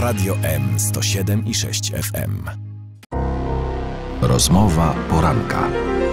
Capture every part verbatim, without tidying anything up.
Radio M sto siedem i sześć F M. Rozmowa poranka.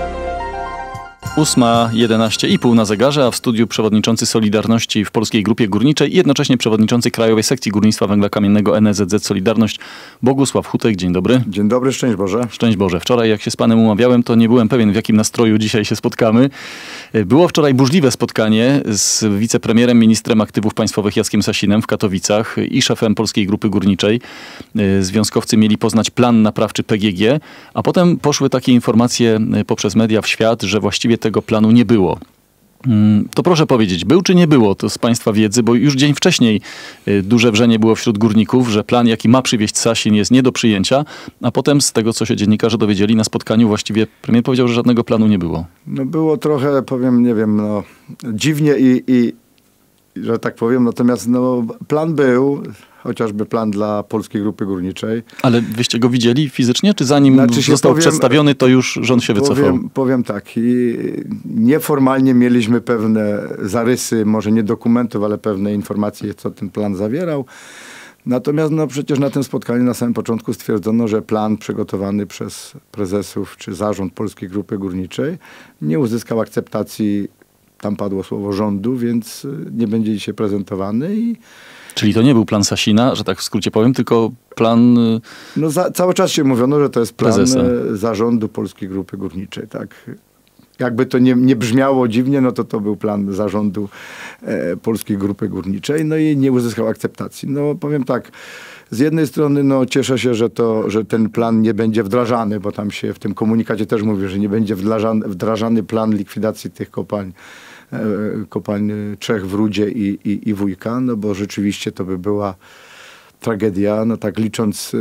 ósma jedenaście i pół na zegarze, a w studiu przewodniczący Solidarności w Polskiej Grupie Górniczej i jednocześnie przewodniczący Krajowej Sekcji Górnictwa Węgla Kamiennego N S Z Z Solidarność Bogusław Hutek. Dzień dobry. Dzień dobry, szczęść Boże. Szczęść Boże. Wczoraj jak się z panem umawiałem, to nie byłem pewien, w jakim nastroju dzisiaj się spotkamy. Było wczoraj burzliwe spotkanie z wicepremierem, ministrem aktywów państwowych Jackiem Sasinem w Katowicach i szefem Polskiej Grupy Górniczej. Związkowcy mieli poznać plan naprawczy P G G, a potem poszły takie informacje poprzez media w świat, że właściwie tego planu nie było. To proszę powiedzieć, był czy nie było to z państwa wiedzy, bo już dzień wcześniej duże wrzenie było wśród górników, że plan, jaki ma przywieźć Sasin, jest nie do przyjęcia, a potem z tego, co się dziennikarze dowiedzieli na spotkaniu, właściwie premier powiedział, że żadnego planu nie było. No było trochę, powiem, nie wiem, no dziwnie i, i że tak powiem, natomiast no, plan był, chociażby plan dla Polskiej Grupy Górniczej. Ale wyście go widzieli fizycznie, czy zanim znaczy został powiem, przedstawiony, to już rząd się wycofał? Powiem, powiem tak, i nieformalnie mieliśmy pewne zarysy, może nie dokumentów, ale pewne informacje, co ten plan zawierał. Natomiast no, przecież na tym spotkaniu na samym początku stwierdzono, że plan przygotowany przez prezesów czy zarząd Polskiej Grupy Górniczej nie uzyskał akceptacji, tam padło słowo rządu, więc nie będzie dzisiaj prezentowany. I Czyli to nie był plan Sasina, że tak w skrócie powiem, tylko plan No za, cały czas się mówiono, że to jest plan prezesa. zarządu Polskiej Grupy Górniczej. Tak. Jakby to nie, nie brzmiało dziwnie, no to to był plan zarządu e, Polskiej Grupy Górniczej, no i nie uzyskał akceptacji. No powiem tak, z jednej strony no, cieszę się, że, to, że ten plan nie będzie wdrażany, bo tam się w tym komunikacie też mówi, że nie będzie wdrażany, wdrażany plan likwidacji tych kopalń. kopalń Trzech w Rudzie i, i, i Wujka, no bo rzeczywiście to by była tragedia, no tak licząc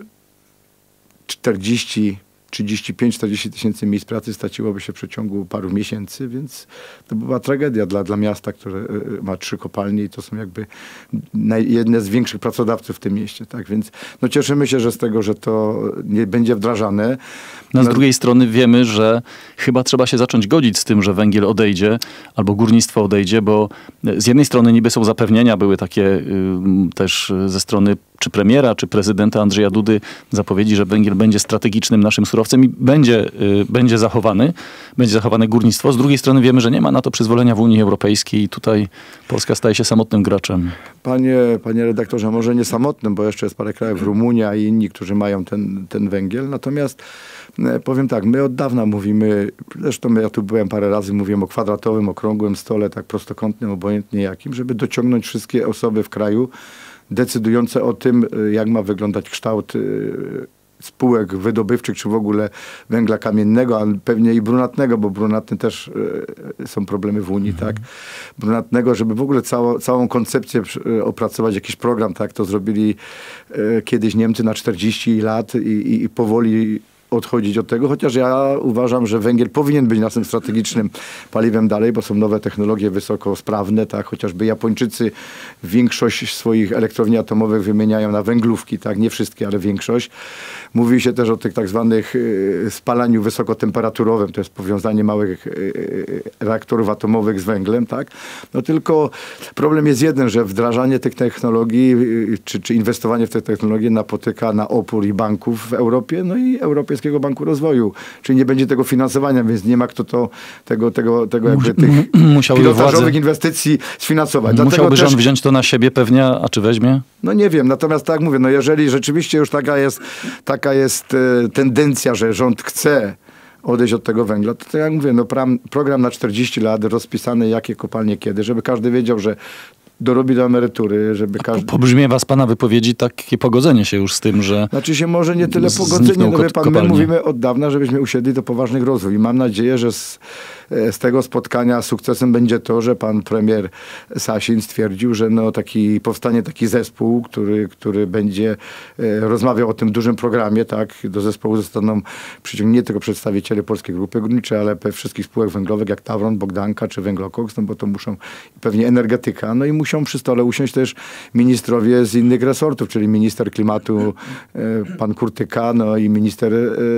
czterdzieści, trzydzieści pięć, czterdzieści tysięcy miejsc pracy straciłoby się w przeciągu paru miesięcy, więc to była tragedia dla, dla miasta, które ma trzy kopalnie i to są jakby naj, jedne z większych pracodawców w tym mieście, tak, więc no cieszymy się, że z tego, że to nie będzie wdrażane. No, z no, drugiej strony wiemy, że chyba trzeba się zacząć godzić z tym, że węgiel odejdzie albo górnictwo odejdzie, bo z jednej strony niby są zapewnienia, były takie y, też ze strony czy premiera, czy prezydenta Andrzeja Dudy zapowiedzi, że węgiel będzie strategicznym naszym surowcem i będzie, y, będzie zachowany, będzie zachowane górnictwo. Z drugiej strony wiemy, że nie ma na to przyzwolenia w Unii Europejskiej i tutaj Polska staje się samotnym graczem. Panie, panie redaktorze, może nie samotnym, bo jeszcze jest parę krajów, Rumunia i inni, którzy mają ten, ten węgiel. Natomiast powiem tak, my od dawna mówimy, zresztą ja tu byłem parę razy, mówiłem o kwadratowym, okrągłym stole, tak prostokątnym, obojętnie jakim, żeby dociągnąć wszystkie osoby w kraju decydujące o tym, jak ma wyglądać kształt spółek wydobywczych, czy w ogóle węgla kamiennego, a pewnie i brunatnego, bo brunatny też y, są problemy w Unii, mhm. tak? Brunatnego, żeby w ogóle cało, całą koncepcję y, opracować, jakiś program, tak? To zrobili y, kiedyś Niemcy na czterdzieści lat i, i, i powoli odchodzić od tego, chociaż ja uważam, że węgiel powinien być naszym strategicznym paliwem dalej, bo są nowe technologie wysokosprawne, tak, chociażby Japończycy większość swoich elektrowni atomowych wymieniają na węglówki, tak, nie wszystkie, ale większość. Mówi się też o tych tak zwanych y, spalaniu wysokotemperaturowym, to jest powiązanie małych y, y, reaktorów atomowych z węglem, tak, no tylko problem jest jeden, że wdrażanie tych technologii, y, czy, czy inwestowanie w te technologie napotyka na opór i banków w Europie, no i Europejskiego Banku Rozwoju, czyli nie będzie tego finansowania, więc nie ma kto to, tego, tego, tego jakby tych pilotażowych władze... inwestycji sfinansować. Musiałby Dlatego rząd też... wziąć to na siebie pewnie, a czy weźmie? No nie wiem, natomiast tak jak mówię, no jeżeli rzeczywiście już taka jest, taka jest e, tendencja, że rząd chce odejść od tego węgla, to, to jak mówię, no pram, program na czterdzieści lat, rozpisany jakie kopalnie kiedy, żeby każdy wiedział, że dorobi do emerytury, żeby każdy... Pobrzmiewa z pana wypowiedzi takie pogodzenie się już z tym, że... Znaczy się może nie tyle pogodzenie, no wie pan, my mówimy od dawna, żebyśmy usiedli do poważnych rozwój. I mam nadzieję, że z, z tego spotkania sukcesem będzie to, że pan premier Sasin stwierdził, że no taki, powstanie taki zespół, który, który będzie e, rozmawiał o tym dużym programie, tak? Do zespołu zostaną przyciągnięci nie tylko przedstawiciele Polskiej Grupy Górniczej, ale wszystkich spółek węglowych, jak Tauron, Bogdanka czy Węglokoks, no bo to muszą pewnie energetyka, no i musi muszą przy stole usiąść też ministrowie z innych resortów, czyli minister klimatu, pan Kurtyka, no i minister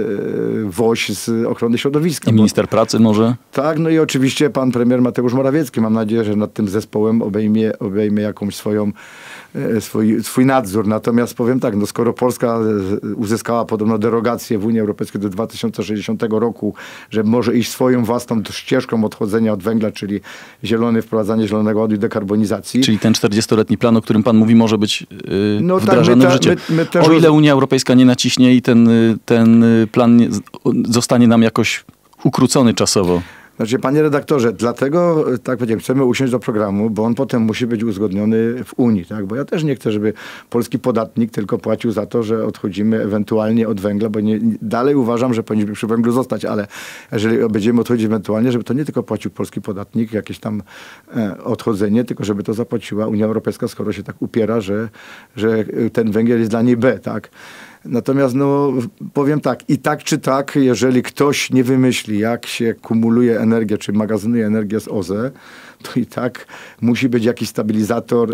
Woś z ochrony środowiska. I minister bo, pracy może? Tak, no i oczywiście pan premier Mateusz Morawiecki. Mam nadzieję, że nad tym zespołem obejmie, obejmie jakąś swoją, swój, swój nadzór. Natomiast powiem tak, no skoro Polska uzyskała podobno derogację w Unii Europejskiej do dwa tysiące sześćdziesiątego roku, że może iść swoją własną ścieżką odchodzenia od węgla, czyli zielony, wprowadzanie zielonego ładu i dekarbonizacji. Czyli ten czterdziestoletni plan, o którym pan mówi, może być yy, no wdrażany tak, w życie. My, my też o ile Unia Europejska nie naciśnie i ten, ten plan nie, zostanie nam jakoś ukrócony czasowo. Znaczy, panie redaktorze, dlatego, tak powiedziałem, chcemy usiąść do programu, bo on potem musi być uzgodniony w Unii, tak? Bo ja też nie chcę, żeby polski podatnik tylko płacił za to, że odchodzimy ewentualnie od węgla, bo nie, dalej uważam, że powinniśmy przy węglu zostać, ale jeżeli będziemy odchodzić ewentualnie, żeby to nie tylko płacił polski podatnik, jakieś tam e, odchodzenie, tylko żeby to zapłaciła Unia Europejska, skoro się tak upiera, że, że ten węgiel jest dla niej B, tak? Natomiast no, powiem tak, i tak czy tak, jeżeli ktoś nie wymyśli, jak się kumuluje energię, czy magazynuje energię z O Z E, to i tak musi być jakiś stabilizator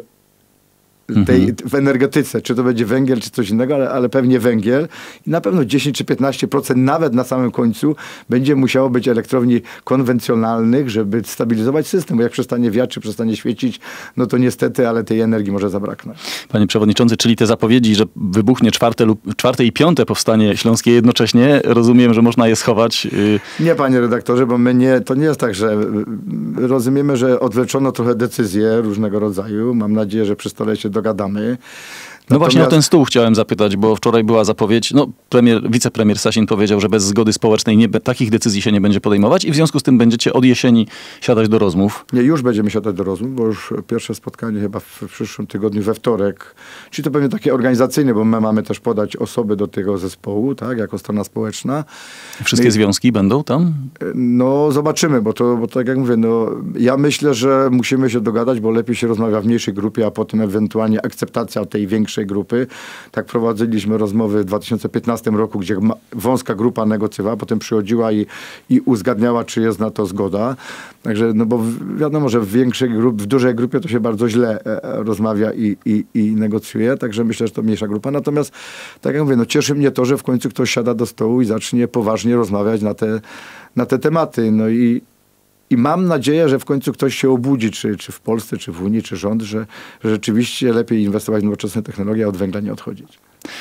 tej, mhm. w energetyce, czy to będzie węgiel, czy coś innego, ale, ale pewnie węgiel. I na pewno dziesięć czy piętnaście procent nawet na samym końcu będzie musiało być elektrowni konwencjonalnych, żeby stabilizować system, bo jak przestanie wiatr, czy przestanie świecić, no to niestety, ale tej energii może zabraknąć. Panie przewodniczący, czyli te zapowiedzi, że wybuchnie czwarte, lub, czwarte i piąte powstanie śląskie jednocześnie, rozumiem, że można je schować? Nie, panie redaktorze, bo my nie, to nie jest tak, że rozumiemy, że odwleczono trochę decyzje różnego rodzaju. Mam nadzieję, że przy stole się dogadamy. No Natomiast... właśnie o ten stół chciałem zapytać, bo wczoraj była zapowiedź, no premier, wicepremier Sasin powiedział, że bez zgody społecznej nie, takich decyzji się nie będzie podejmować i w związku z tym będziecie od jesieni siadać do rozmów. Nie, już będziemy siadać do rozmów, bo już pierwsze spotkanie chyba w przyszłym tygodniu we wtorek, czyli to pewnie takie organizacyjne, bo my mamy też podać osoby do tego zespołu, tak, jako strona społeczna. Wszystkie no i... związki będą tam? No zobaczymy, bo to, bo tak jak mówię, no ja myślę, że musimy się dogadać, bo lepiej się rozmawia w mniejszej grupie, a potem ewentualnie akceptacja tej większej grupy. Tak prowadziliśmy rozmowy w dwa tysiące piętnastym roku, gdzie wąska grupa negocjowała, potem przychodziła i, i uzgadniała, czy jest na to zgoda. Także, no bo wiadomo, że w większej grupie, w dużej grupie to się bardzo źle e, rozmawia i, i, i negocjuje, także myślę, że to mniejsza grupa. Natomiast, tak jak mówię, no cieszy mnie to, że w końcu ktoś siada do stołu i zacznie poważnie rozmawiać na te, na te tematy. No i I mam nadzieję, że w końcu ktoś się obudzi, czy, czy w Polsce, czy w Unii, czy rząd, że, że rzeczywiście lepiej inwestować w nowoczesne technologie, a od węgla nie odchodzić.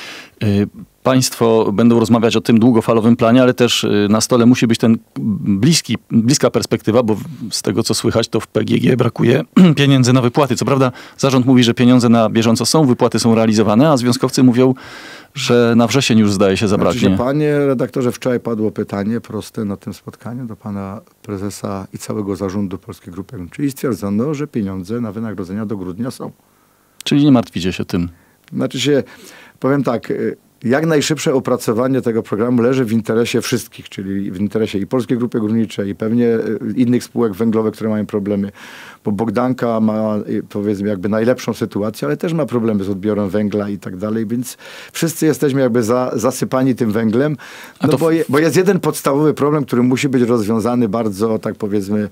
Państwo będą rozmawiać o tym długofalowym planie, ale też na stole musi być ten bliski, bliska perspektywa, bo z tego co słychać, to w P G G brakuje pieniędzy na wypłaty. Co prawda zarząd mówi, że pieniądze na bieżąco są, wypłaty są realizowane, a związkowcy mówią, że na wrzesień już zdaje się zabraknie. Znaczy się, panie redaktorze, wczoraj padło pytanie proste na tym spotkaniu do pana prezesa i całego zarządu Polskiej Grupy Górniczej i stwierdzono, że pieniądze na wynagrodzenia do grudnia są. Czyli nie martwicie się tym. Znaczy się, powiem tak, jak najszybsze opracowanie tego programu leży w interesie wszystkich, czyli w interesie i Polskiej Grupy Górniczej, i pewnie innych spółek węglowych, które mają problemy. Bo Bogdanka ma, powiedzmy, jakby najlepszą sytuację, ale też ma problemy z odbiorem węgla i tak dalej, więc wszyscy jesteśmy jakby za, zasypani tym węglem. No to... bo, je, bo jest jeden podstawowy problem, który musi być rozwiązany bardzo, tak powiedzmy,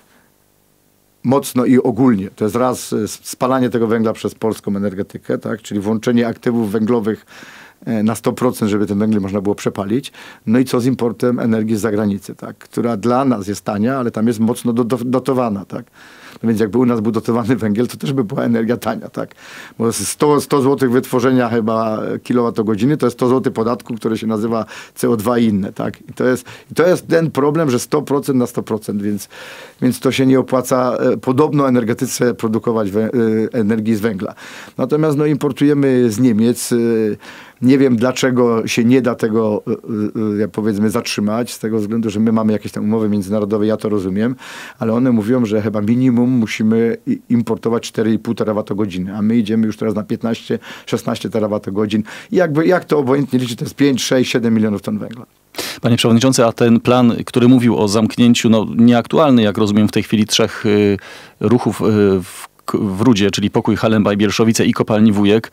mocno i ogólnie. To jest raz spalanie tego węgla przez polską energetykę, tak? Czyli włączenie aktywów węglowych na sto procent, żeby ten węgiel można było przepalić. No i co z importem energii z zagranicy, tak? Która dla nas jest tania, ale tam jest mocno do, do, dotowana, tak? No więc jakby u nas był dotowany węgiel, to też by była energia tania, tak? Bo sto, sto złotych wytworzenia chyba kilowatogodziny, to jest sto złotych podatku, który się nazywa C O dwa i inne, tak? I to jest, i to jest ten problem, że sto procent na sto procent, więc, więc to się nie opłaca podobno energetyce produkować wę, energii z węgla. Natomiast no, importujemy z Niemiec. Nie wiem, dlaczego się nie da tego, jak powiedzmy, zatrzymać, z tego względu, że my mamy jakieś tam umowy międzynarodowe, ja to rozumiem, ale one mówią, że chyba minimum musimy importować cztery i pół terawatogodziny, a my idziemy już teraz na piętnaście szesnaście terawatogodzin. I jakby, jak to obojętnie liczy, to jest pięć, sześć, siedem milionów ton węgla. Panie przewodniczący, a ten plan, który mówił o zamknięciu, no nieaktualny, jak rozumiem, w tej chwili trzech y, ruchów y, w w Rudzie, czyli Pokój, Halemba i Bielszowice i kopalni Wujek.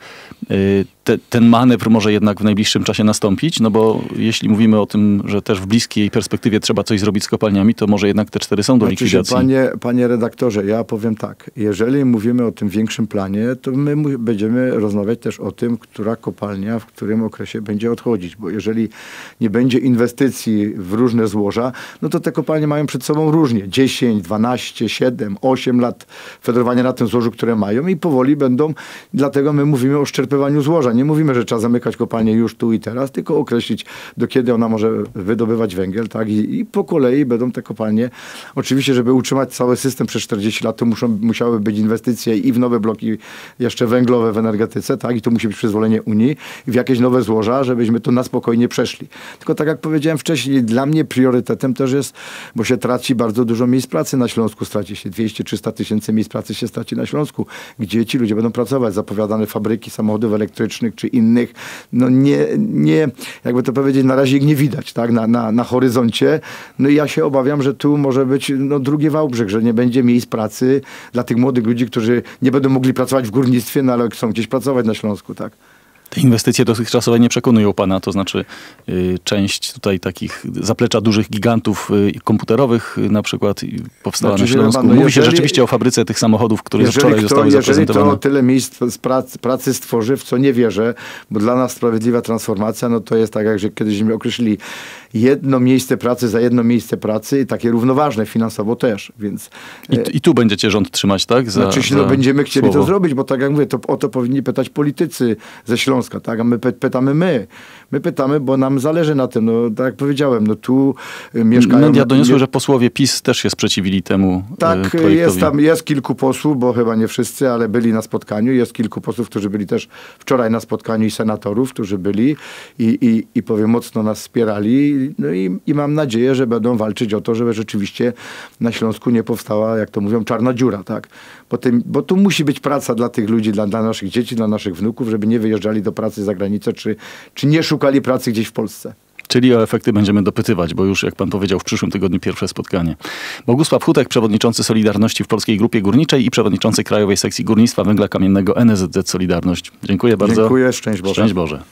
te, ten manewr może jednak w najbliższym czasie nastąpić? No bo jeśli mówimy o tym, że też w bliskiej perspektywie trzeba coś zrobić z kopalniami, to może jednak te cztery są do znaczy likwidacji. Się, panie, panie redaktorze, ja powiem tak. Jeżeli mówimy o tym większym planie, to my mu- będziemy rozmawiać też o tym, która kopalnia w którym okresie będzie odchodzić. Bo jeżeli nie będzie inwestycji w różne złoża, no to te kopalnie mają przed sobą różnie. dziesięć, dwanaście, siedem, osiem lat federowania na tym złożu, które mają i powoli będą. Dlatego my mówimy o szczerpywaniu złoża. Nie mówimy, że trzeba zamykać kopalnię już tu i teraz, tylko określić, do kiedy ona może wydobywać węgiel, tak? I, i po kolei będą te kopalnie. Oczywiście, żeby utrzymać cały system przez czterdzieści lat, to muszą, musiały być inwestycje i w nowe bloki jeszcze węglowe w energetyce, tak? I tu musi być przyzwolenie Unii i w jakieś nowe złoża, żebyśmy to na spokojnie przeszli. Tylko tak jak powiedziałem wcześniej, dla mnie priorytetem też jest, bo się traci bardzo dużo miejsc pracy na Śląsku, straci się dwieście trzysta tysięcy miejsc pracy się straci na Śląsku, gdzie ci ludzie będą pracować, zapowiadane fabryki samochodów elektrycznych czy innych, no nie, nie jakby to powiedzieć, na razie ich nie widać, tak, na, na, na horyzoncie. No i ja się obawiam, że tu może być no, drugi Wałbrzych, że nie będzie miejsc pracy dla tych młodych ludzi, którzy nie będą mogli pracować w górnictwie, no ale chcą gdzieś pracować na Śląsku, tak. Te inwestycje dotychczasowe nie przekonują pana, to znaczy y, część tutaj takich zaplecza dużych gigantów y, komputerowych y, na przykład y, powstała Znaczy, na Śląsku. pan, no Mówi jeżeli, się rzeczywiście o fabryce tych samochodów, które już wczoraj kto, zostały jeżeli zaprezentowane. Jeżeli to tyle miejsc z pracy, pracy stworzy, w co nie wierzę, bo dla nas sprawiedliwa transformacja, no to jest tak, jak że kiedyś mi określili jedno miejsce pracy za jedno miejsce pracy i takie równoważne finansowo też, więc... I, i tu będziecie rząd trzymać, tak? Za, znaczy, za no, będziemy chcieli słowo. to zrobić, bo tak jak mówię, to o to powinni pytać politycy ze Śląska, tak? A my py- pytamy my. My pytamy, bo nam zależy na tym. No, tak jak powiedziałem, no tu y, mieszkają... Media doniosły, że posłowie PiS też się sprzeciwili temu Tak, y, projektowi. jest tam, jest kilku posłów, bo chyba nie wszyscy, ale byli na spotkaniu. Jest kilku posłów, którzy byli też wczoraj na spotkaniu i senatorów, którzy byli i, i, i powiem, mocno nas wspierali. No i, i mam nadzieję, że będą walczyć o to, żeby rzeczywiście na Śląsku nie powstała, jak to mówią, czarna dziura, tak? Bo, tym, bo tu musi być praca dla tych ludzi, dla, dla naszych dzieci, dla naszych wnuków, żeby nie wyjeżdżali do pracy za granicę, czy, czy nie szukali pracy gdzieś w Polsce. Czyli o efekty będziemy dopytywać, bo już, jak pan powiedział, w przyszłym tygodniu pierwsze spotkanie. Bogusław Hutek, przewodniczący Solidarności w Polskiej Grupie Górniczej i przewodniczący Krajowej Sekcji Górnictwa Węgla Kamiennego N S Z Z Solidarność. Dziękuję bardzo. Dziękuję, szczęść Boże. Szczęść Boże.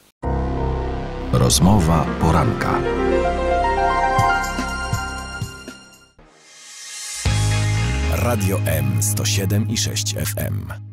Rozmowa poranka. Radio M sto siedem i sześć F M.